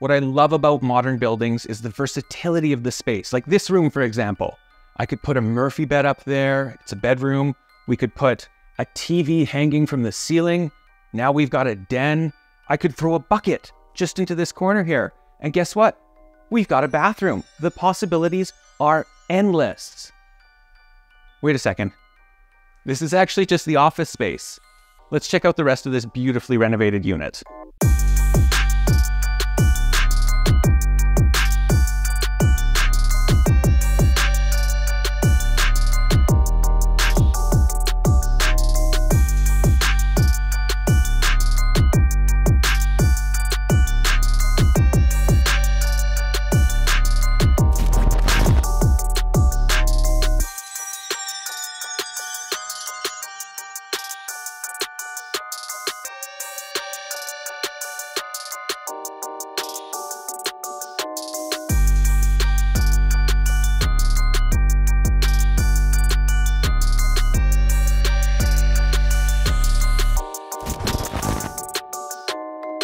What I love about modern buildings is the versatility of the space. Like this room, for example. I could put a Murphy bed up there. It's a bedroom. We could put a TV hanging from the ceiling. Now we've got a den. I could throw a bucket just into this corner here. And guess what? We've got a bathroom. The possibilities are endless. Wait a second. This is actually just the office space. Let's check out the rest of this beautifully renovated unit.